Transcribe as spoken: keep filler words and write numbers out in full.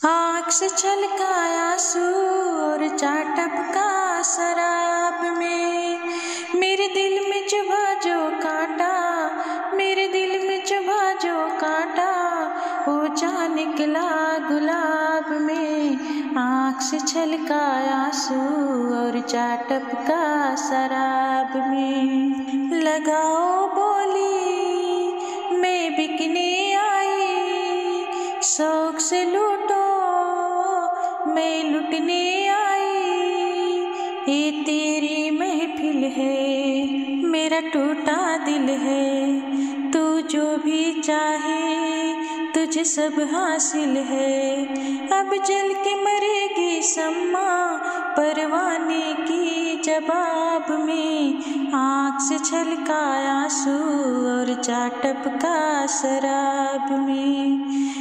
आँख से छलका आंसू और चार टपका शराब में, मेरे दिल में चुभा जो कांटा, मेरे दिल में चुभा जो कांटा, वो जा निकला गुलाब में। आँख से छलका आंसू और चार टपका शराब में। लगाओ बोली मैं बिकने आई, शौक से लूटो मैं लुटने आई। ये तेरी महफिल है, मेरा टूटा दिल है, तू जो भी चाहे तुझे सब हासिल है। अब जल के मरेगी शम्मा परवाने की जवाब में। आँख से छलका आंसू और चार टपका शराब में।